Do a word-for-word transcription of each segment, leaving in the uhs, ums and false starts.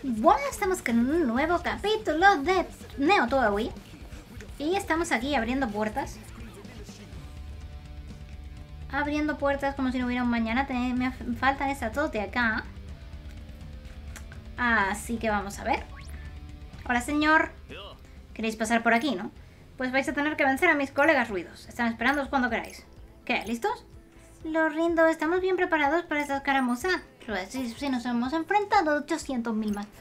Bueno, estamos con un nuevo capítulo de Neo Towei. Y estamos aquí abriendo puertas. Abriendo puertas como si no hubiera un mañana. Me faltan estas dos de acá. Así que vamos a ver. Hola, señor. ¿Queréis pasar por aquí, no? Pues vais a tener que vencer a mis colegas ruidos. Están esperándoos cuando queráis. ¿Qué? ¿Listos? Lo rindo, estamos bien preparados para esta escaramuza. Pues sí, sí, nos hemos enfrentado a ochocientos mil más.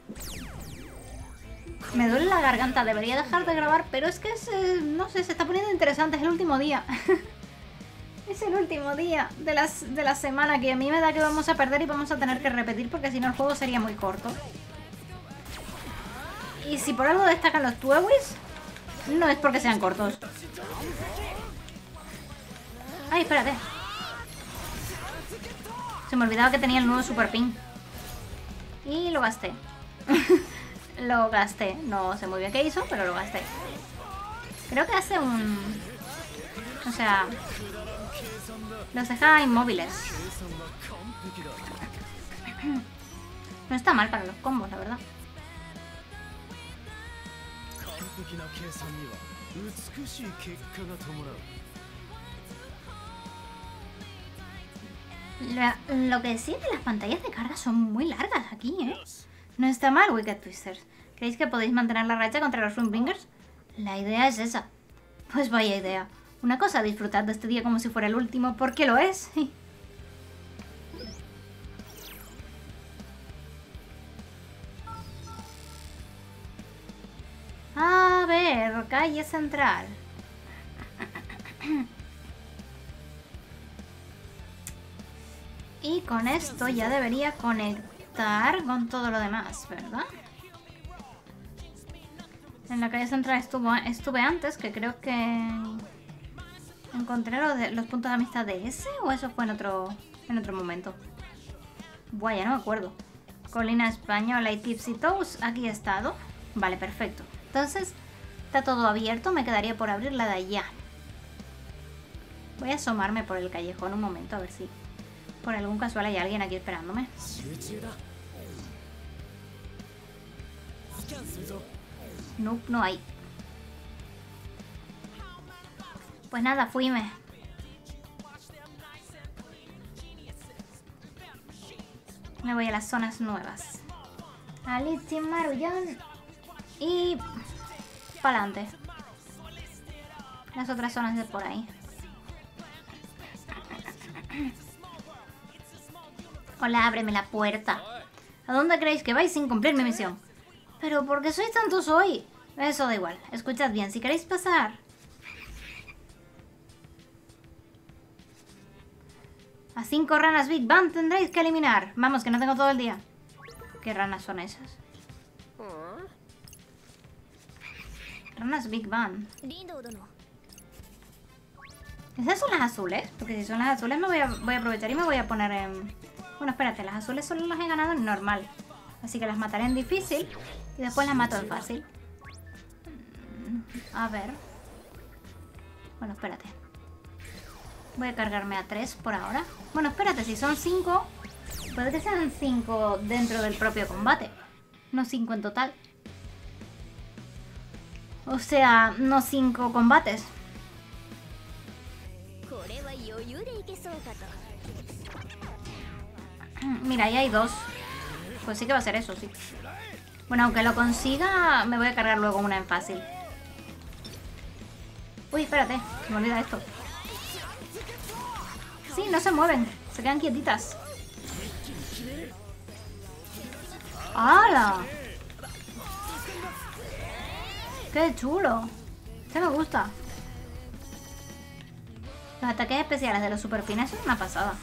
Me duele la garganta, debería dejar de grabar, pero es que es, eh, no sé, se está poniendo interesante, es el último día. Es el último día de, las, de la semana que a mí me da que vamos a perder y vamos a tener que repetir porque si no el juego sería muy corto. Y si por algo destacan los Towis, no es porque sean cortos. Ay, espérate. Se me olvidaba que tenía el nuevo Super Pin. Y lo gasté. Lo gasté. No sé muy bien qué hizo, pero lo gasté. Creo que hace un... O sea... Los deja inmóviles. No está mal para los combos, la verdad. La, lo que sí, que las pantallas de carga son muy largas aquí, ¿eh? No está mal, Wicked Twisters. ¿Creéis que podéis mantener la racha contra los Runebringers? La idea es esa. Pues vaya idea. Una cosa, disfrutad de este día como si fuera el último, porque lo es. A ver, calle central. Y con esto ya debería conectar con todo lo demás, ¿verdad? En la calle central estuvo, estuve antes, que creo que encontré los, de, los puntos de amistad de ese, o eso fue en otro, en otro momento. Buah, ya no me acuerdo. Colina Española y Tipsy Toes, aquí he estado. Vale, perfecto. Entonces, está todo abierto, me quedaría por abrir la de allá. Voy a asomarme por el callejón un momento, a ver si por algún casual hay alguien aquí esperándome. No, no hay. Pues nada, fuime. Me voy a las zonas nuevas. Alicia Marullón. Y... para adelante. Las otras zonas de por ahí. Hola, ábreme la puerta. ¿A dónde creéis que vais sin cumplir mi misión? ¿Pero por qué sois tantos hoy? Eso da igual. Escuchad bien, si queréis pasar... A cinco ranas Big Bang tendréis que eliminar. Vamos, que no tengo todo el día. ¿Qué ranas son esas? Ranas Big Bang. ¿Esas son las azules? Porque si son las azules me voy a, voy a aprovechar y me voy a poner en... Bueno, espérate, las azules solo las he ganado en normal. Así que las mataré en difícil y después las mato en fácil. A ver. Bueno, espérate. Voy a cargarme a tres por ahora. Bueno, espérate, si son cinco, puede que sean cinco dentro del propio combate. No cinco en total. O sea, no cinco combates. Mira, ahí hay dos. Pues sí que va a ser eso, sí. Bueno, aunque lo consiga, me voy a cargar luego una en fácil. Uy, espérate, me olvida esto. Sí, no se mueven, se quedan quietitas. ¡Hala! ¡Qué chulo! Este me gusta. Los ataques especiales de los super pines son una pasada.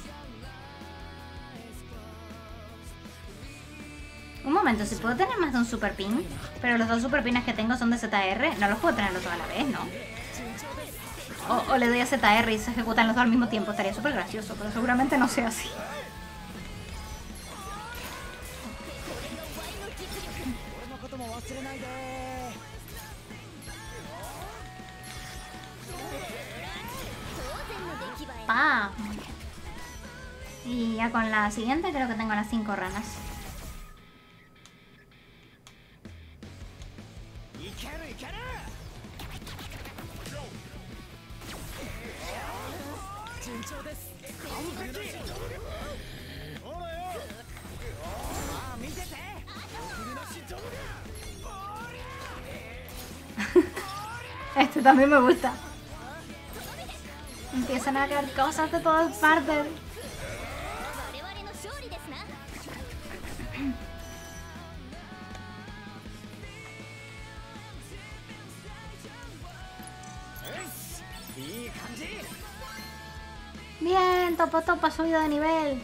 Un momento, si puedo tener más de un super pin, pero los dos super pines que tengo son de Z R, no los puedo tenerlos toda la vez, ¿no? O, o le doy a Z R y se ejecutan los dos al mismo tiempo, estaría súper gracioso, pero seguramente no sea así. ¡Pam! Y ya con la siguiente creo que tengo las cinco ranas. Este también me gusta. Empiezan a caer cosas de todas partes. Bien, Topo Topo ha subido de nivel.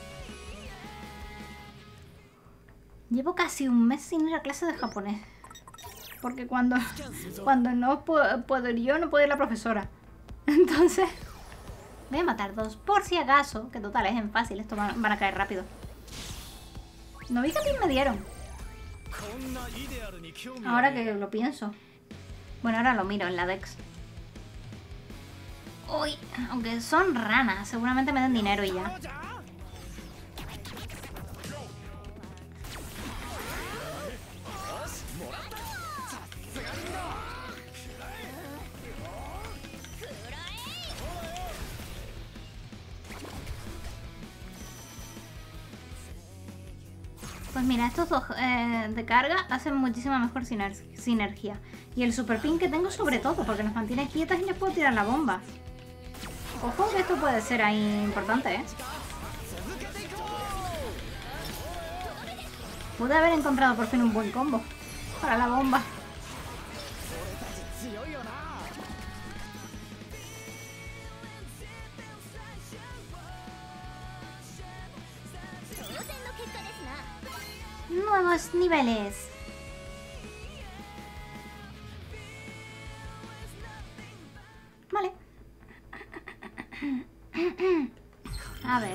Llevo casi un mes sin ir a clase de japonés. Porque cuando, cuando no puedo, puedo ir yo, no puede ir la profesora. Entonces, voy a matar dos por si acaso. Que total, es en fácil, estos van, van a caer rápido. No vi que a mí me dieron. Ahora que lo pienso. Bueno, ahora lo miro en la Dex. Uy, aunque son ranas, seguramente me den dinero y ya. Pues mira, estos dos eh, de carga hacen muchísima mejor siner sinergia. Y el super pin que tengo sobre todo, porque nos mantiene quietas y les puedo tirar la bomba. Ojo que esto puede ser ahí importante, ¿eh? Pude haber encontrado por fin un buen combo para la bomba. Nuevos niveles. Vale. A ver.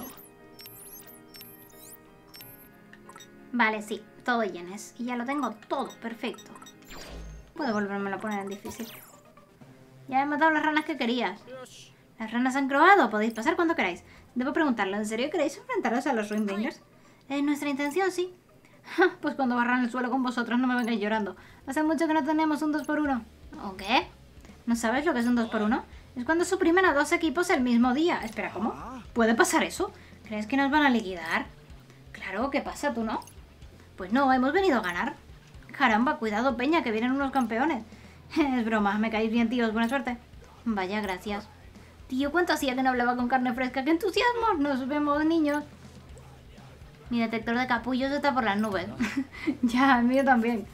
Vale, sí, todo llenes. Y ya lo tengo todo, perfecto. Puedo volvérmelo a poner en difícil. Ya he matado las ranas que querías. Las ranas han croado, podéis pasar cuando queráis. Debo preguntarlo, ¿en serio queréis enfrentaros a los Ruinbringers? Es nuestra intención, sí. Pues cuando barran el suelo con vosotros no me vengáis llorando. Hace mucho que no tenemos un dos por uno. ¿O qué? ¿No sabes lo que es un dos por uno? Es cuando suprimen a dos equipos el mismo día. Espera, ¿cómo? ¿Puede pasar eso? ¿Crees que nos van a liquidar? Claro, ¿qué pasa? ¿Tú no? Pues no, hemos venido a ganar. Caramba, cuidado, peña, que vienen unos campeones. Es broma, me caéis bien, tíos, buena suerte. Vaya, gracias. Tío, ¿cuánto hacía que no hablaba con carne fresca? ¡Qué entusiasmo! Nos vemos, niños. Mi detector de capullos está por las nubes. Ya, el mío también.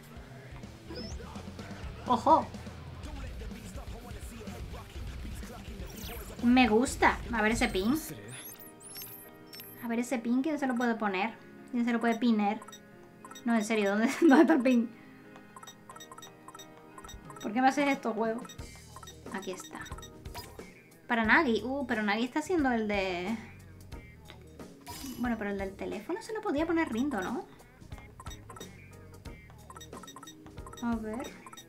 ¡Ojo! Me gusta. A ver ese pin. A ver ese pin, ¿quién se lo puede poner? ¿Quién se lo puede piner? No, en serio, ¿dónde, ¿dónde está el pin? ¿Por qué me haces esto, juego? Aquí está. Para Nagi. Uh, pero Nagi está haciendo el de... Bueno, pero el del teléfono se lo podía poner Rindo, ¿no? A ver.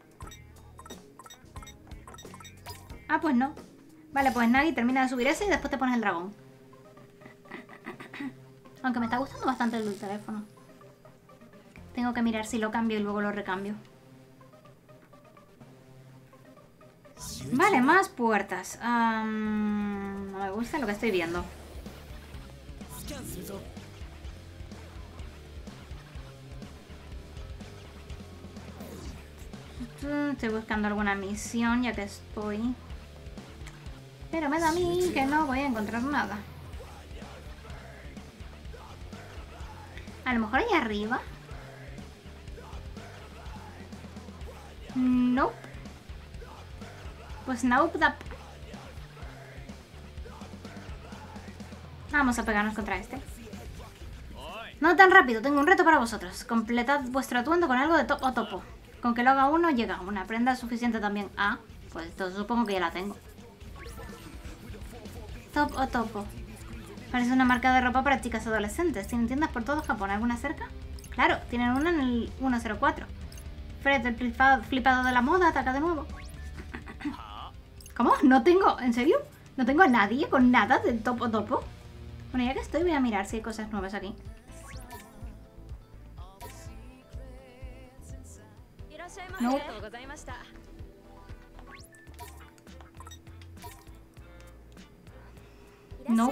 Ah, pues no. Vale, pues Nagi termina de subir ese y después te pones el dragón. Aunque me está gustando bastante el del teléfono. Tengo que mirar si lo cambio y luego lo recambio. Vale, más puertas. Um, no me gusta lo que estoy viendo. Estoy buscando alguna misión ya que estoy. Pero me da a mí que no voy a encontrar nada. A lo mejor ahí arriba. Nope. Pues nope. Vamos a pegarnos contra este. No tan rápido, tengo un reto para vosotros. Completad vuestro atuendo con algo de top o topo. Con que lo haga uno, llega una prenda suficiente también. Ah, pues entonces supongo que ya la tengo. Top o topo. Parece una marca de ropa para chicas adolescentes. ¿Tienen tiendas por todo Japón? ¿Alguna cerca? Claro, tienen una en el ciento cuatro. Fred, el flipado, flipado de la moda, ataca de nuevo. ¿Cómo? No tengo... ¿En serio? ¿No tengo a nadie con nada de top o topo? Bueno, ya que estoy, voy a mirar si hay cosas nuevas aquí. No. No.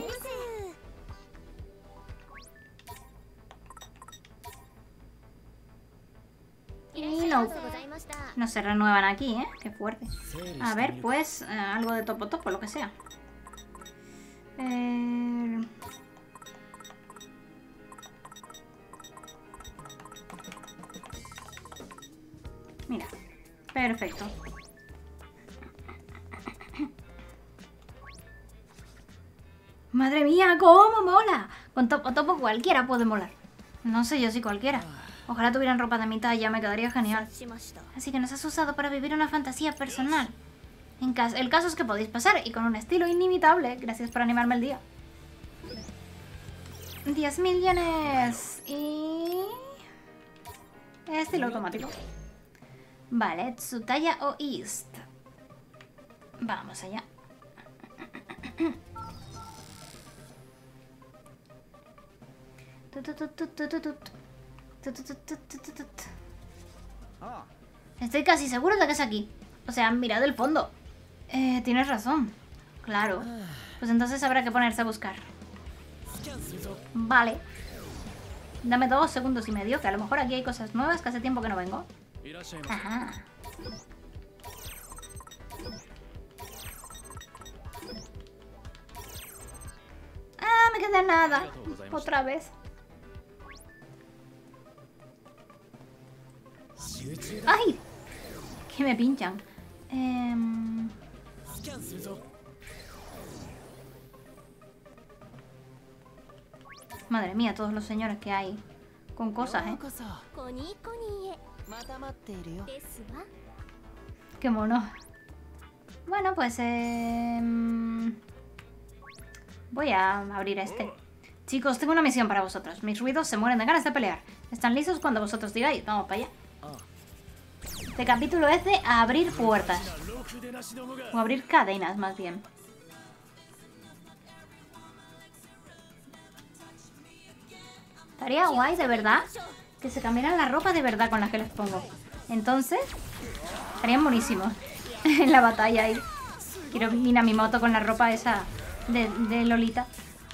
Y no. No se renuevan aquí, ¿eh? Qué fuerte. A ver, pues, eh, algo de topo topo, lo que sea. Eh... Mira, perfecto. Madre mía, cómo mola. Con topo topo cualquiera puede molar. No sé yo si cualquiera. Ojalá tuvieran ropa de mi talla, me quedaría genial. Así que nos has usado para vivir una fantasía personal. En caso, el caso es que podéis pasar y con un estilo inimitable. Gracias por animarme el día. diez mil yenes. Y... estilo automático. Vale, Tsutaya o East. Vamos allá. Estoy casi seguro de que es aquí. O sea, mirad el fondo. Eh, tienes razón. Claro. Pues entonces habrá que ponerse a buscar. Vale. Dame dos segundos y medio, que a lo mejor aquí hay cosas nuevas que hace tiempo que no vengo. Ajá. Ah, me queda nada. Otra vez. ¡Ay! Que me pinchan. Eh... Madre mía, todos los señores que hay con cosas, ¿eh? Qué mono. Bueno, pues... Eh... voy a abrir este. Chicos, tengo una misión para vosotros. Mis ruidos se mueren de ganas de pelear. Están listos cuando vosotros digáis. Vamos para allá. Este capítulo es de abrir puertas. O abrir cadenas, más bien. Estaría guay, de verdad, que se cambiaran la ropa de verdad con la que les pongo. Entonces, estarían buenísimos en la batalla ahí. Quiero mira mi moto con la ropa esa de, de Lolita.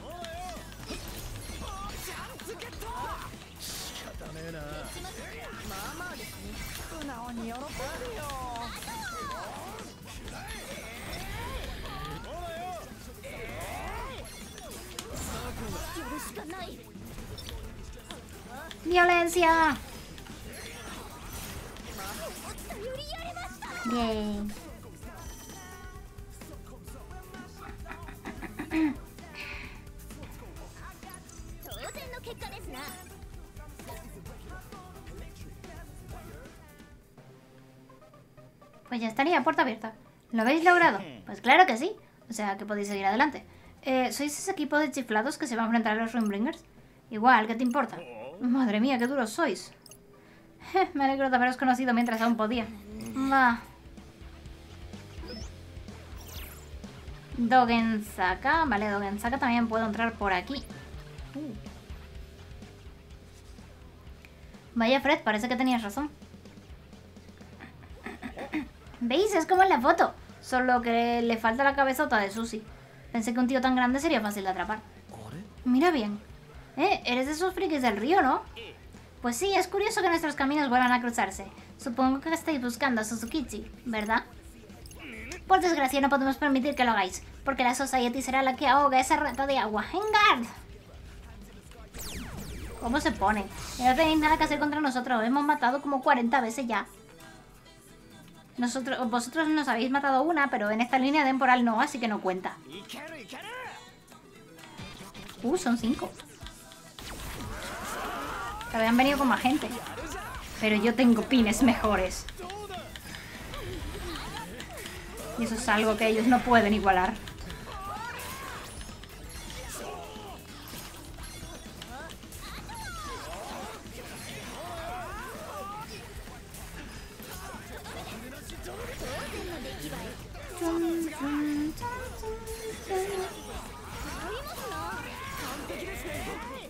¡Violencia! Bien. Pues ya estaría, puerta abierta. ¿Lo habéis logrado? Pues claro que sí. O sea, que podéis seguir adelante. Eh, ¿Sois ese equipo de chiflados que se va a enfrentar a los Ruinbringers? Igual, ¿qué te importa? Madre mía, qué duros sois. Me alegro de haberos conocido mientras aún podía. Va. Dogensaka. Vale, Dogensaka también puedo entrar por aquí. Uh. Vaya, Fred, parece que tenías razón. ¿Veis? Es como en la foto. Solo que le falta la cabezota de Susie. Pensé que un tío tan grande sería fácil de atrapar. Mira bien. Eh, eres de esos frikis del río, ¿no? Pues sí, es curioso que nuestros caminos vuelvan a cruzarse. Supongo que estáis buscando a Suzukichi, ¿verdad? Por desgracia no podemos permitir que lo hagáis, porque la Society será la que ahoga esa rata de agua. ¡Engard! ¿Cómo se pone? No tenéis nada que hacer contra nosotros. Hemos matado como cuarenta veces ya. Nosotros, vosotros nos habéis matado una, pero en esta línea temporal no, así que no cuenta. Uh, son cinco. Que habían venido con más gente. Pero yo tengo pines mejores. Y eso es algo que ellos no pueden igualar.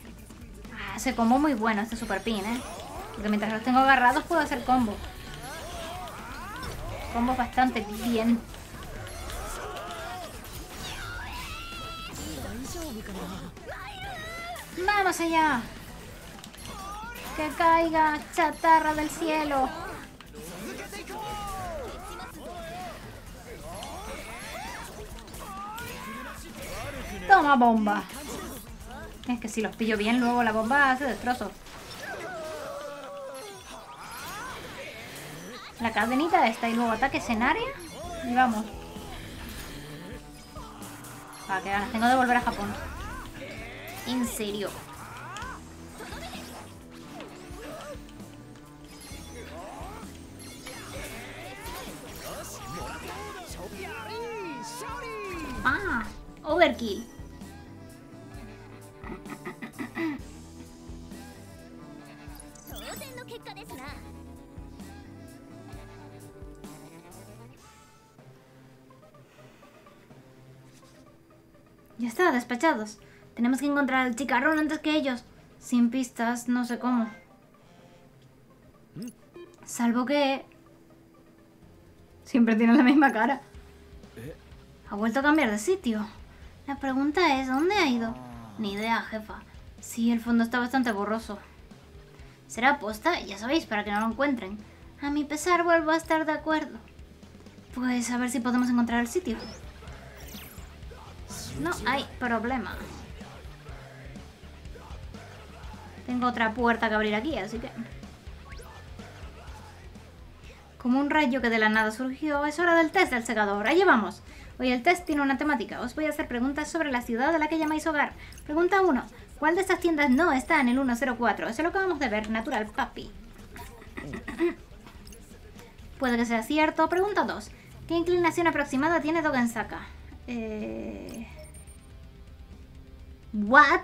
Ah, ese combo muy bueno, este super pin, ¿eh? Porque mientras los tengo agarrados puedo hacer combo. combo bastante bien. ¡Vamos allá! ¡Que caiga chatarra del cielo! ¡Toma bomba! Es que si los pillo bien, luego la bomba hace destrozos. La cadenita esta y luego ataques en área. Y vamos. Ah, que ganas tengo de volver a Japón. En serio. Ah, overkill. Ya está, despachados. Tenemos que encontrar al chicarrón antes que ellos. Sin pistas, no sé cómo. Salvo que... siempre tiene la misma cara. Ha vuelto a cambiar de sitio. La pregunta es, ¿dónde ha ido? Ni idea, jefa. Sí, el fondo está bastante borroso. ¿Será aposta? Ya sabéis, para que no lo encuentren. A mi pesar, vuelvo a estar de acuerdo. Pues a ver si podemos encontrar el sitio. No hay problema. Tengo otra puerta que abrir aquí, así que... Como un rayo que de la nada surgió, es hora del test del segador. Allí vamos. Hoy el test tiene una temática. Os voy a hacer preguntas sobre la ciudad a la que llamáis hogar. Pregunta uno. ¿Cuál de estas tiendas no está en el ciento cuatro? Eso es lo que acabamos de ver. Natural Papi. Puede que sea cierto. Pregunta dos. ¿Qué inclinación aproximada tiene Dogensaka? Eh... ¿What?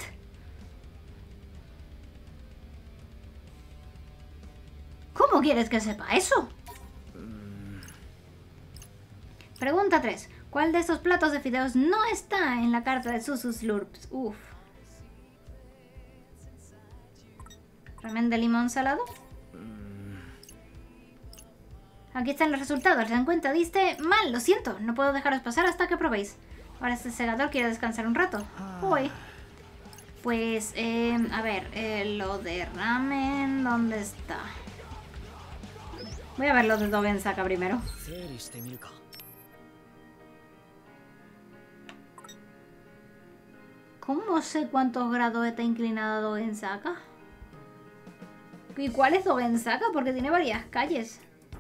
¿Cómo quieres que sepa eso? Pregunta tres. ¿Cuál de estos platos de fideos no está en la carta de Susu Slurps? Uf. ¿Ramen de limón salado? Aquí están los resultados. ¿Se dan cuenta? Diste mal, lo siento. No puedo dejaros pasar hasta que probéis. Ahora este segador quiere descansar un rato. Uy. Pues, eh, a ver, eh, lo de ramen, ¿dónde está? Voy a ver lo de Dogensaka primero. ¿Cómo sé cuántos grados está inclinada Dogensaka? ¿Y cuál es Dogensaka? Porque tiene varias calles.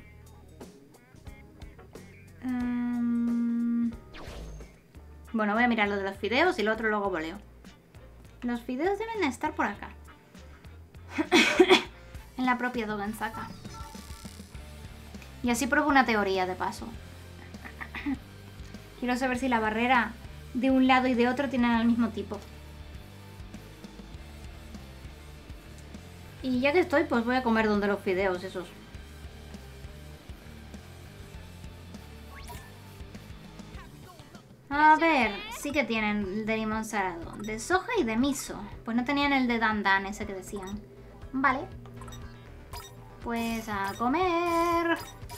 Um... Bueno, voy a mirar lo de los fideos y lo otro luego voleo. Los fideos deben estar por acá. En la propia Dogensaka. Y así pruebo una teoría de paso. Quiero saber si la barrera de un lado y de otro tienen el mismo tipo. Y ya que estoy, pues voy a comer donde los fideos esos. A ver, sí que tienen de limón salado, de soja y de miso. Pues no tenían el de dandan ese que decían. Vale. Pues a comer.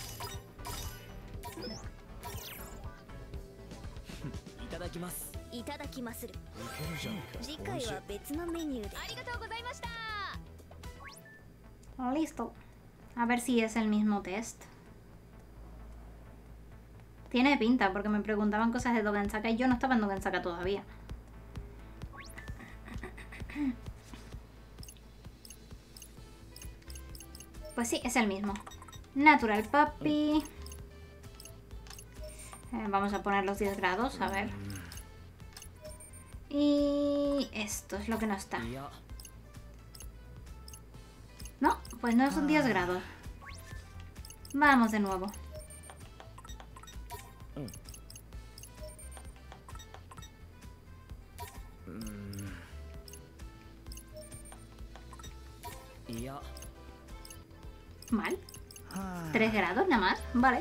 Listo. A ver si es el mismo test. Tiene pinta, porque me preguntaban cosas de Dogensaka y yo no estaba en Dogensaka todavía. Pues sí, es el mismo. Natural Papi. Eh, vamos a poner los diez grados, a ver. Y esto es lo que no está. No, pues no son diez grados. Vamos de nuevo. Mal. Tres grados nada más, vale.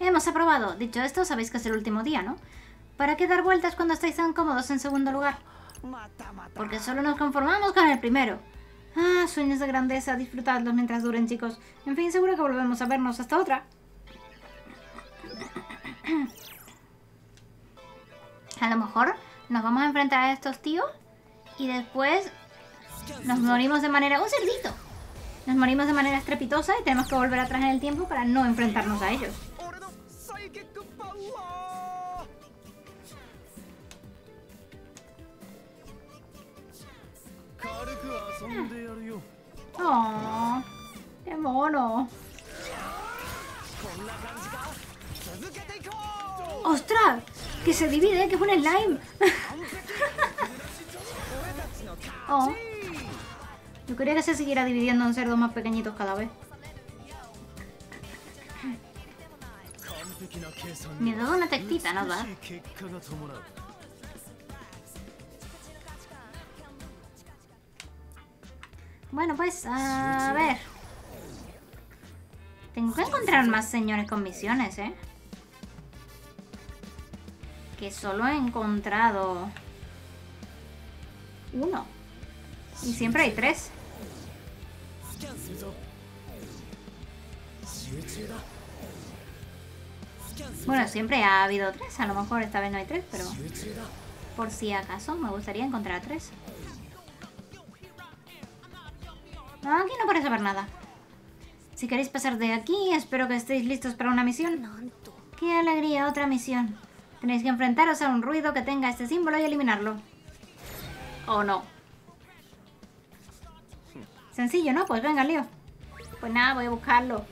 Hemos aprobado. Dicho esto, sabéis que es el último día, ¿no? ¿Para qué dar vueltas cuando estáis tan cómodos en segundo lugar? Porque solo nos conformamos con el primero. Ah, sueños de grandeza. Disfrutadlos mientras duren, chicos. En fin, seguro que volvemos a vernos. Hasta otra. A lo mejor nos vamos a enfrentar a estos tíos y después nos morimos de manera... ¡Un cerdito! Nos morimos de manera estrepitosa y tenemos que volver atrás en el tiempo para no enfrentarnos a ellos. ¡Oh! ¡Qué mono! ¡Ostras! ¡Que se divide! ¡Que es un slime! ¡Oh! Yo quería que se siguiera dividiendo en cerdos más pequeñitos cada vez. Me da una tectita, ¿no da? Bueno, pues, a ver. Tengo que encontrar más señores con misiones, ¿eh? Que solo he encontrado uno. Y siempre hay tres. Bueno, siempre ha habido tres. A lo mejor esta vez no hay tres, pero por si acaso me gustaría encontrar tres. No, aquí no parece haber nada. Si queréis pasar de aquí, espero que estéis listos para una misión. ¡Qué alegría! Otra misión. Tenéis que enfrentaros a un ruido que tenga este símbolo y eliminarlo. ¿O no? Sencillo, ¿no? Pues venga, lío. Pues nada, voy a buscarlo.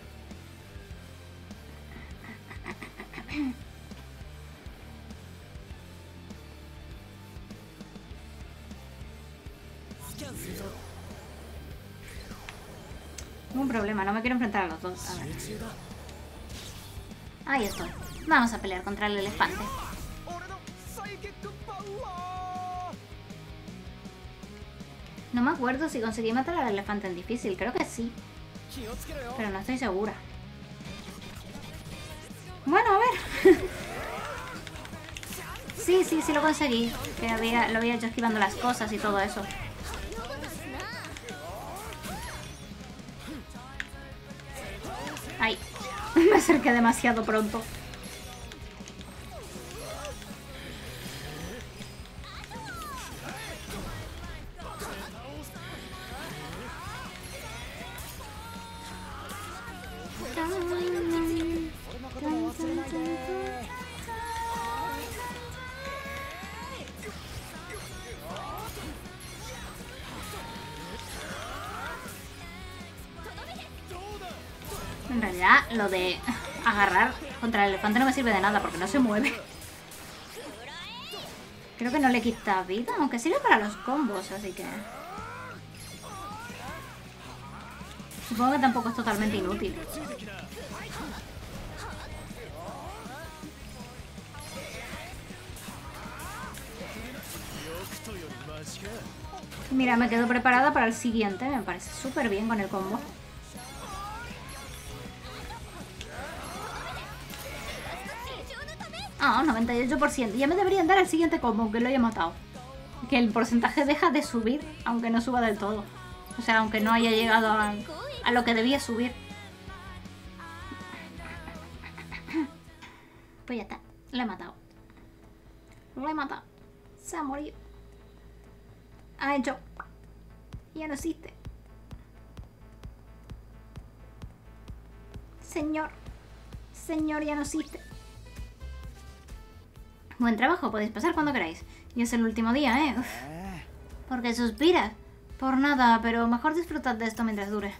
Un problema, no me quiero enfrentar a los dos. A ver. Ahí estoy. Vamos a pelear contra el elefante. No me acuerdo si conseguí matar al elefante en difícil. Creo que sí. Pero no estoy segura. Bueno, a ver. Sí, sí, sí lo conseguí. Que había, lo había hecho esquivando las cosas y todo eso. Ay, me acerqué demasiado pronto. En realidad, lo de agarrar contra el elefante no me sirve de nada porque no se mueve. Creo que no le quita vida, aunque sirve para los combos, así que... Supongo que tampoco es totalmente inútil. Mira, me quedo preparada para el siguiente. Me parece súper bien con el combo. Ah, noventa y ocho por ciento. Ya me deberían dar el siguiente combo, aunque lo haya matado. Que el porcentaje deja de subir, aunque no suba del todo. O sea, aunque no haya llegado a, a lo que debía subir. Pues ya está. Lo he matado. Lo he matado. Se ha morido. Ha hecho. Ya no existe. Señor. Señor, ya no existe. Buen trabajo, podéis pasar cuando queráis. Y es el último día, ¿eh? Uf. ¿Por qué suspiras? Por nada, pero mejor disfrutad de esto mientras dure.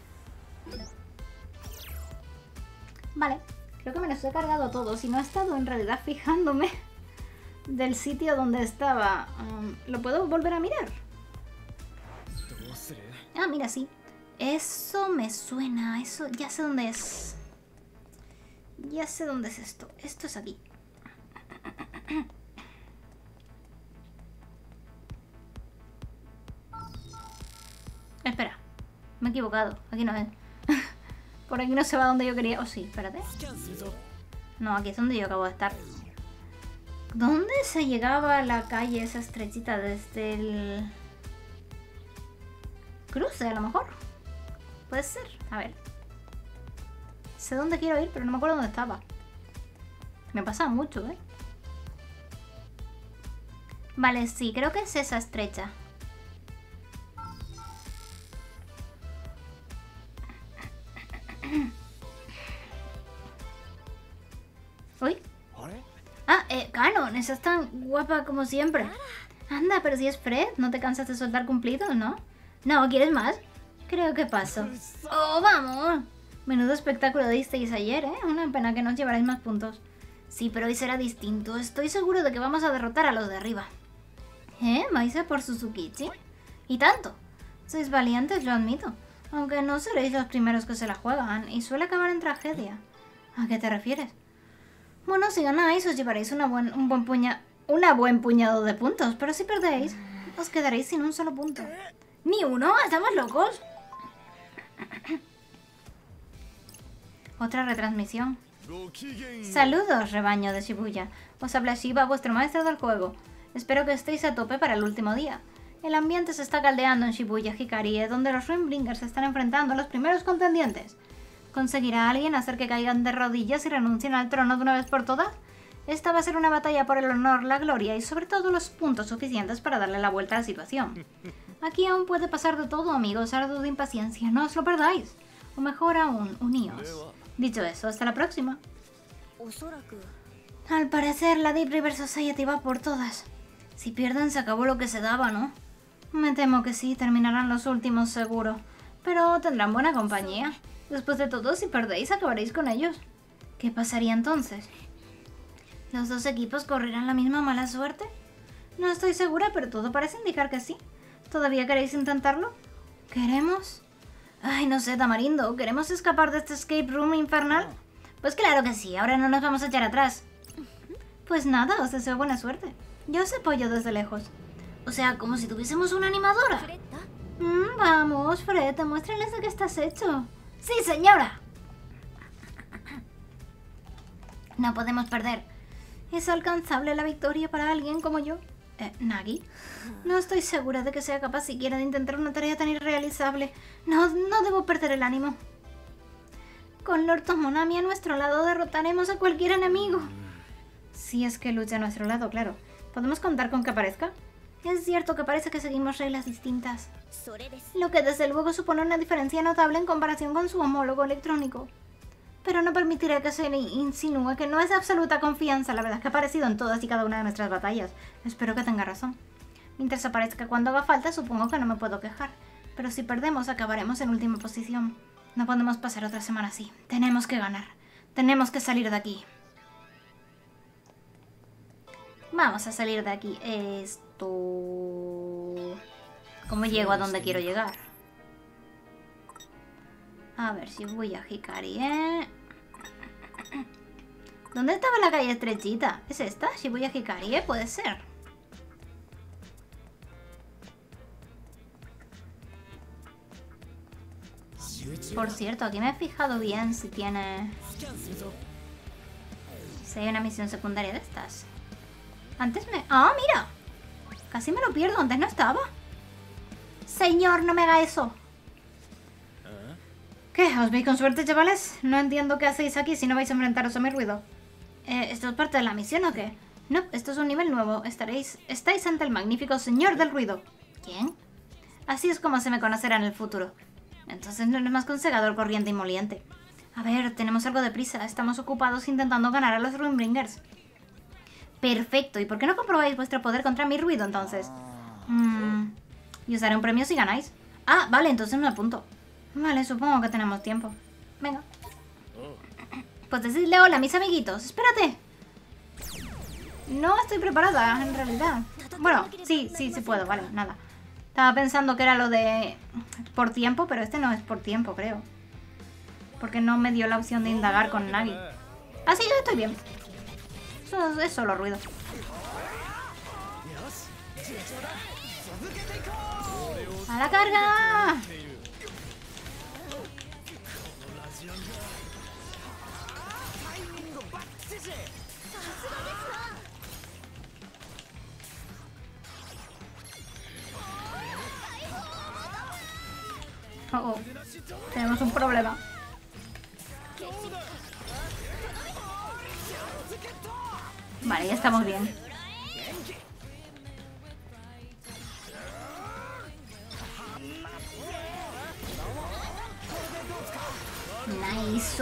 Vale, creo que me los he cargado todos y no he estado en realidad fijándome del sitio donde estaba. Um, ¿Lo puedo volver a mirar? Ah, mira, sí. Eso me suena, eso ya sé dónde es. Ya sé dónde es esto. Esto es aquí. Espera, me he equivocado. Aquí no es. Por aquí no se va donde yo quería. Oh, sí, espérate. No, aquí es donde yo acabo de estar. ¿Dónde se llegaba a la calle esa estrechita desde el... cruce, a lo mejor? Puede ser. A ver. Sé dónde quiero ir, pero no me acuerdo dónde estaba. Me pasa mucho, ¿eh? Vale, sí, creo que es esa estrecha. Uy. Ah, eh, Canon, estás tan guapa como siempre. Anda, pero si es Fred, ¿no te cansas de soltar cumplidos, no? No, ¿quieres más? Creo que paso. ¡Oh, vamos! Menudo espectáculo disteis ayer, ¿eh? Una pena que no os llevarais más puntos. Sí, pero hoy será distinto. Estoy seguro de que vamos a derrotar a los de arriba. ¿Eh? ¿Vais a por Suzukichi? ¿Y tanto? Sois valientes, lo admito. Aunque no seréis los primeros que se la juegan, y suele acabar en tragedia. ¿A qué te refieres? Bueno, si ganáis os llevaréis una buen, un buen puña, una buen puñado de puntos, pero si perdéis, os quedaréis sin un solo punto. ¿Ni uno? ¿Estamos locos? Otra retransmisión. Saludos, rebaño de Shibuya. Os habla Shiba, vuestro maestro del juego. Espero que estéis a tope para el último día. El ambiente se está caldeando en Shibuya Hikarie, donde los Ruinbringers se están enfrentando a los primeros contendientes. ¿Conseguirá alguien hacer que caigan de rodillas y renuncien al trono de una vez por todas? Esta va a ser una batalla por el honor, la gloria y sobre todo los puntos suficientes para darle la vuelta a la situación. Aquí aún puede pasar de todo, amigos, ardo de impaciencia, no os lo perdáis. O mejor aún, uníos. Dicho eso, hasta la próxima. Al parecer, la Deep River Society va por todas. Si pierden, se acabó lo que se daba, ¿no? Me temo que sí, terminarán los últimos seguro. Pero tendrán buena compañía. Después de todo, si perdéis, acabaréis con ellos. ¿Qué pasaría entonces? ¿Los dos equipos correrán la misma mala suerte? No estoy segura, pero todo parece indicar que sí. ¿Todavía queréis intentarlo? ¿Queremos? Ay, no sé, Tamarindo. ¿Queremos escapar de este escape room infernal? Pues claro que sí, ahora no nos vamos a echar atrás. Pues nada, os deseo buena suerte. Yo os apoyo desde lejos. O sea, como si tuviésemos una animadora. Mm, vamos, Fred, demuéstrales de qué estás hecho. ¡Sí, señora! No podemos perder. ¿Es alcanzable la victoria para alguien como yo? Eh, ¿Nagi? No estoy segura de que sea capaz siquiera de intentar una tarea tan irrealizable. No, no debo perder el ánimo. Con Lord Tomonami a nuestro lado derrotaremos a cualquier enemigo. Si es que lucha a nuestro lado, claro. ¿Podemos contar con que aparezca? Es cierto que parece que seguimos reglas distintas. Lo que desde luego supone una diferencia notable en comparación con su homólogo electrónico. Pero no permitiré que se le insinúe que no es de absoluta confianza. La verdad es que ha aparecido en todas y cada una de nuestras batallas. Espero que tenga razón. Mientras aparezca cuando haga falta, supongo que no me puedo quejar. Pero si perdemos, acabaremos en última posición. No podemos pasar otra semana así. Tenemos que ganar. Tenemos que salir de aquí. Vamos a salir de aquí. Esto... ¿Cómo llego a donde quiero llegar? A ver, Shibuya Hikarie. ¿Dónde estaba la calle estrechita? ¿Es esta? Shibuya Hikarie, puede ser. Por cierto, aquí me he fijado bien si tiene... Si hay una misión secundaria de estas. Antes me... ¡Ah, mira! Casi me lo pierdo, antes no estaba. Señor, no me haga eso. ¿Qué? ¿Os veis con suerte, chavales? No entiendo qué hacéis aquí si no vais a enfrentaros a mi ruido. Eh, ¿Esto es parte de la misión o qué? No, esto es un nivel nuevo. Estaréis... Estáis ante el magnífico señor del ruido. ¿Quién? Así es como se me conocerá en el futuro. Entonces no es más que un segador corriente y moliente. A ver, tenemos algo de prisa. Estamos ocupados intentando ganar a los Ruinbringers. Perfecto. ¿Y por qué no comprobáis vuestro poder contra mi ruido, entonces? Mm, y os daré un premio si ganáis. Ah, vale, entonces me apunto. Vale, supongo que tenemos tiempo. Venga. Pues decidle hola, mis amiguitos. Espérate. No estoy preparada, en realidad. Bueno, sí, sí, sí puedo, vale, nada. Estaba pensando que era lo de... por tiempo, pero este no es por tiempo, creo. Porque no me dio la opción de indagar con Nagi. Ah, sí, yo estoy bien. Eso es solo ruido. ¡A la carga! Oh, oh. Tenemos un problema. Vale, ya estamos bien. Nice.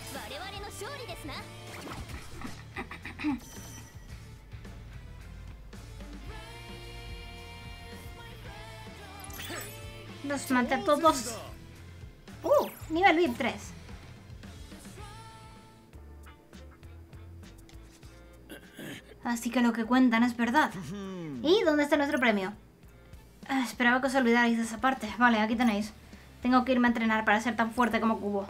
Los maté a todos. Uh, nivel V I P tres. Así que lo que cuentan es verdad. ¿Y dónde está nuestro premio? Ah, esperaba que os olvidarais de esa parte. Vale, aquí tenéis. Tengo que irme a entrenar para ser tan fuerte como Kubo.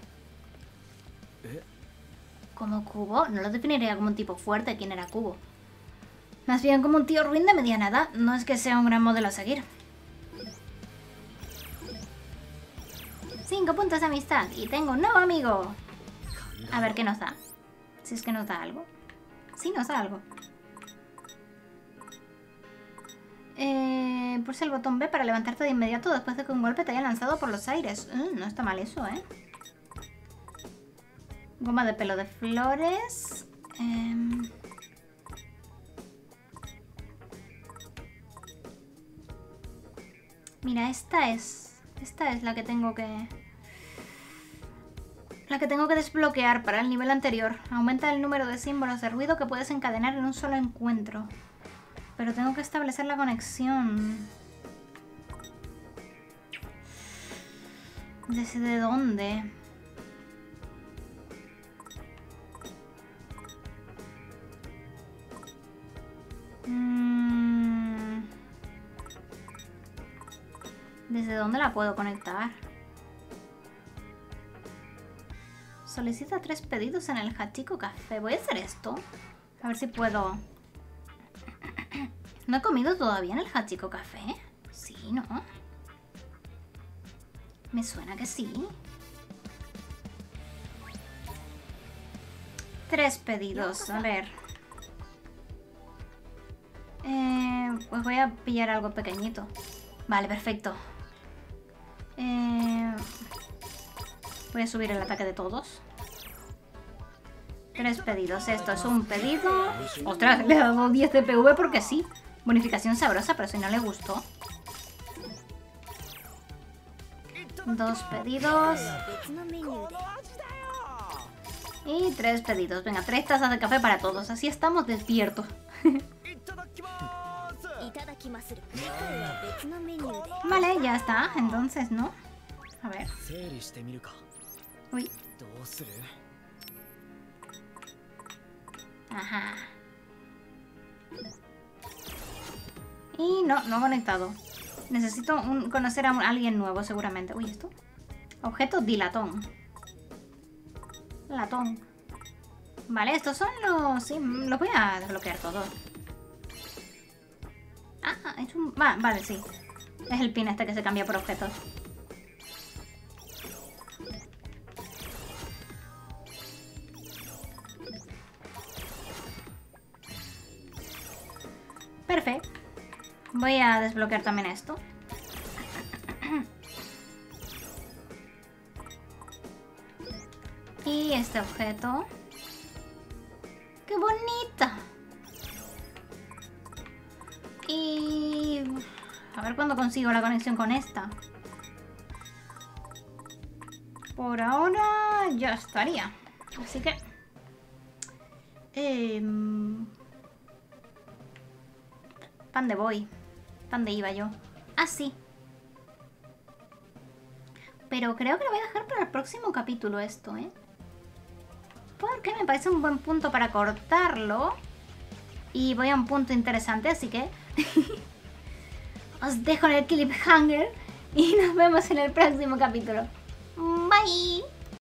¿Como Kubo? No lo definiría como un tipo fuerte. ¿Quién era Kubo? Más bien como un tío ruin de mediana edad. No es que sea un gran modelo a seguir. Cinco puntos de amistad. Y tengo un nuevo amigo. A ver qué nos da. Si es que nos da algo. Sí, nos da algo. Eh, pulsa el botón B para levantarte de inmediato después de que un golpe te haya lanzado por los aires. Uh, no está mal eso, ¿eh? Goma de pelo de flores. Eh... Mira, esta es... Esta es la que tengo que... La que tengo que desbloquear para el nivel anterior. Aumenta el número de símbolos de ruido que puedes encadenar en un solo encuentro. Pero tengo que establecer la conexión. ¿Desde dónde? Mm. ¿Desde dónde la puedo conectar? Solicita tres pedidos en el Hachiko Café. Voy a hacer esto. A ver si puedo... ¿No he comido todavía en el Hachiko Café? Sí, ¿no? Me suena que sí. Tres pedidos, a ver. Eh, pues voy a pillar algo pequeñito. Vale, perfecto. Eh, voy a subir el ataque de todos. Tres pedidos. Esto es un pedido. Ostras, le he dado diez de P V porque sí. Bonificación sabrosa, pero si no le gustó. Dos pedidos. Y tres pedidos. Venga, tres tazas de café para todos. Así estamos despiertos. Vale, ya está. Entonces, ¿no? A ver. Uy. Ajá. Y no, no conectado. Necesito un, conocer a un, alguien nuevo seguramente. Uy, ¿esto? Objeto dilatón. Latón. Vale, estos son los... Sí, los voy a desbloquear todos. Ah, es un... Va, vale, sí. Es el pin este que se cambia por objetos. Perfecto. Voy a desbloquear también esto. Y este objeto. ¡Qué bonita! Y... a ver cuándo consigo la conexión con esta. Por ahora ya estaría. Así que... Eh... Pan de voy. Pan de iba yo. Ah, sí. Pero creo que lo voy a dejar para el próximo capítulo esto, ¿eh? Porque me parece un buen punto para cortarlo. Y voy a un punto interesante, así que... os dejo en el cliffhanger. Y nos vemos en el próximo capítulo. Bye.